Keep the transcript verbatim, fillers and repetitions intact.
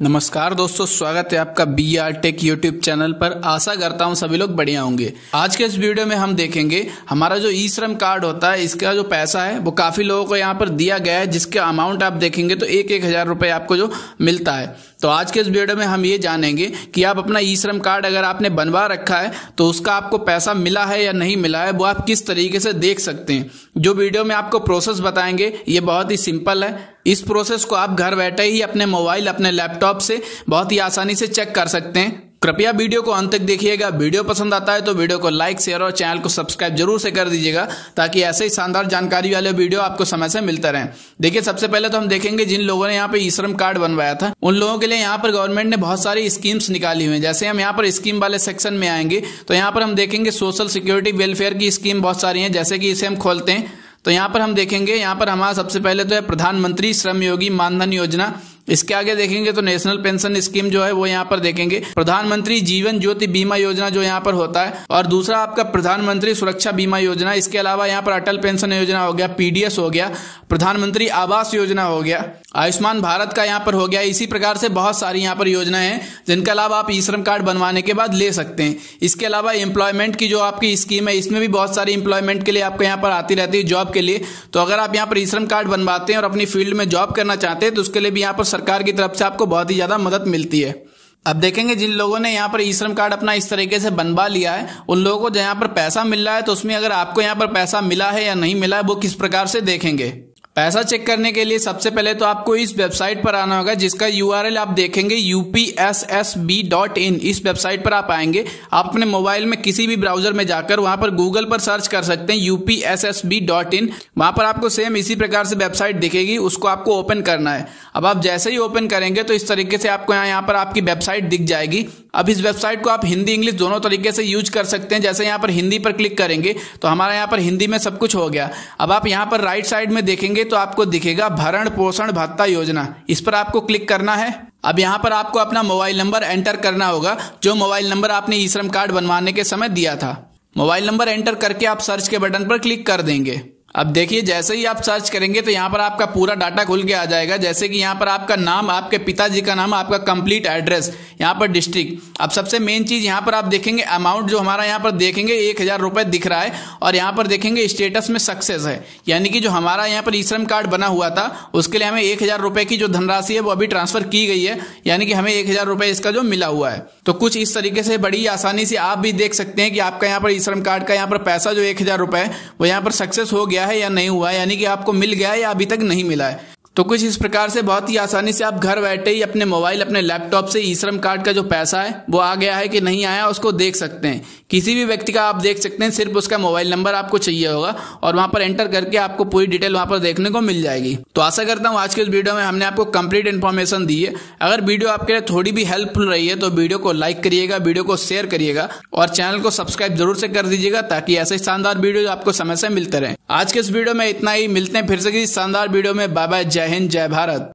नमस्कार दोस्तों, स्वागत है आपका B R tech YouTube channel पर। आशा करता हूं सभी लोग बढ़िया होंगे। आज के इस वीडियो में हम देखेंगे हमारा जो ई श्रम कार्ड होता है, इसका जो पैसा है वो काफी लोगों को यहाँ पर दिया गया है, जिसके अमाउंट आप देखेंगे तो एक एक हजार रुपए आपको जो मिलता है। तो आज के इस वीडियो में हम ये जानेंगे कि आप अपना ई श्रम कार्ड अगर आपने बनवा रखा है तो उसका आपको पैसा मिला है या नहीं मिला है, वो आप किस तरीके से देख सकते हैं। जो वीडियो में आपको प्रोसेस बताएंगे ये बहुत ही सिंपल है। इस प्रोसेस को आप घर बैठे ही अपने मोबाइल, अपने लैपटॉप से बहुत ही आसानी से चेक कर सकते हैं। कृपया वीडियो को अंत तक देखिएगा। वीडियो पसंद आता है तो वीडियो को लाइक, शेयर और चैनल को सब्सक्राइब जरूर से कर दीजिएगा, ताकि ऐसे ही शानदार जानकारी वाले वीडियो आपको समय से मिलता रहे। देखिए, सबसे पहले तो हम देखेंगे जिन लोगों ने यहाँ पे ई श्रम कार्ड बनवाया था उन लोगों के लिए यहाँ पर गवर्नमेंट ने बहुत सारी स्कीम्स निकाली हुई है। जैसे हम यहाँ पर स्कीम वाले सेक्शन में आएंगे तो यहाँ पर हम देखेंगे सोशल सिक्योरिटी वेलफेयर की स्कीम बहुत सारी है। जैसे कि इसे हम खोलते हैं तो यहाँ पर हम देखेंगे, यहाँ पर हमारा सबसे पहले तो है प्रधानमंत्री श्रम योगी मानधन योजना। इसके आगे देखेंगे तो नेशनल पेंशन स्कीम जो है वो यहाँ पर देखेंगे, प्रधानमंत्री जीवन ज्योति बीमा योजना जो यहाँ पर होता है, और दूसरा आपका प्रधानमंत्री सुरक्षा बीमा योजना। इसके अलावा यहाँ पर अटल पेंशन योजना हो गया, पी डी एस हो गया, प्रधानमंत्री आवास योजना हो गया, आयुष्मान भारत का यहाँ पर हो गया। इसी प्रकार से बहुत सारी यहाँ पर योजनाएं हैं जिनका लाभ आप ई श्रम कार्ड बनवाने के बाद ले सकते हैं। इसके अलावा एम्प्लॉयमेंट की जो आपकी स्कीम है, इसमें भी बहुत सारी एम्प्लॉयमेंट के लिए आपको यहाँ पर आती रहती है, जॉब के लिए। तो अगर आप यहाँ पर ई श्रम कार्ड बनवाते हैं और अपनी फील्ड में जॉब करना चाहते हैं तो उसके लिए भी यहाँ पर सरकार की तरफ से आपको बहुत ही ज्यादा मदद मिलती है। अब देखेंगे जिन लोगों ने यहाँ पर ई श्रम कार्ड अपना इस तरीके से बनवा लिया है उन लोगों को यहाँ पर पैसा मिल रहा है, तो उसमें अगर आपको यहाँ पर पैसा मिला है या नहीं मिला है वो किस प्रकार से देखेंगे। पैसा चेक करने के लिए सबसे पहले तो आपको इस वेबसाइट पर आना होगा, जिसका यू आर एल आप देखेंगे U P S S B dot in. इस वेबसाइट पर आप आएंगे, आप अपने मोबाइल में किसी भी ब्राउजर में जाकर वहां पर गूगल पर सर्च कर सकते हैं U P S S B dot in. वहां पर आपको सेम इसी प्रकार से वेबसाइट दिखेगी, उसको आपको ओपन करना है। अब आप जैसे ही ओपन करेंगे तो इस तरीके से आपको यहाँ यहाँ पर आपकी वेबसाइट दिख जाएगी। अब इस वेबसाइट को आप हिंदी इंग्लिश दोनों तरीके से यूज कर सकते हैं। जैसे यहाँ पर हिंदी पर क्लिक करेंगे तो हमारा यहाँ पर हिंदी में सब कुछ हो गया। अब आप यहाँ पर राइट साइड में देखेंगे तो आपको दिखेगा भरण पोषण भत्ता योजना, इस पर आपको क्लिक करना है। अब यहाँ पर आपको अपना मोबाइल नंबर एंटर करना होगा, जो मोबाइल नंबर आपने ई श्रम कार्ड बनवाने के समय दिया था। मोबाइल नंबर एंटर करके आप सर्च के बटन पर क्लिक कर देंगे। अब देखिए, जैसे ही आप सर्च करेंगे तो यहाँ पर आपका पूरा डाटा खुल के आ जाएगा। जैसे कि यहाँ पर आपका नाम, आपके पिताजी का नाम, आपका कंप्लीट एड्रेस, यहाँ पर डिस्ट्रिक्ट। अब सबसे मेन चीज यहाँ पर आप देखेंगे अमाउंट जो हमारा यहाँ पर देखेंगे एक हजार रुपए दिख रहा है, और यहाँ पर देखेंगे स्टेटस में सक्सेस है, यानी कि जो हमारा यहाँ पर ई श्रम कार्ड बना हुआ था उसके लिए हमें एक हजार रुपए की जो धनराशि है वो अभी ट्रांसफर की गई है, यानी कि हमें एक हजार रुपए इसका जो मिला हुआ है। तो कुछ इस तरीके से बड़ी आसानी से आप भी देख सकते हैं कि आपका यहाँ पर ई श्रम कार्ड का यहाँ पर पैसा जो एक हजार रुपए है वो यहाँ पर सक्सेस हो गया है या नहीं हुआ है, यानी कि आपको मिल गया है या अभी तक नहीं मिला है। तो कुछ इस प्रकार से बहुत ही आसानी से आप घर बैठे ही अपने मोबाइल, अपने लैपटॉप से ई श्रम कार्ड का जो पैसा है वो आ गया है कि नहीं आया उसको देख सकते हैं। किसी भी व्यक्ति का आप देख सकते हैं, सिर्फ उसका मोबाइल नंबर आपको चाहिए होगा और वहां पर एंटर करके आपको पूरी डिटेल वहां पर देखने को मिल जाएगी। तो आशा करता हूं आज के इस वीडियो में हमने आपको कंप्लीट इन्फॉर्मेशन दी है। अगर वीडियो आपके लिए थोड़ी भी हेल्पफुल रही है तो वीडियो को लाइक करिएगा, वीडियो को शेयर करिएगा और चैनल को सब्सक्राइब जरूर से कर दीजिएगा, ताकि ऐसे शानदार वीडियो आपको समय से मिलते रहे। आज के इस वीडियो में इतना ही, मिलते हैं फिर से किसी शानदार वीडियो में। बाय बाय, जय हिंद, जय भारत।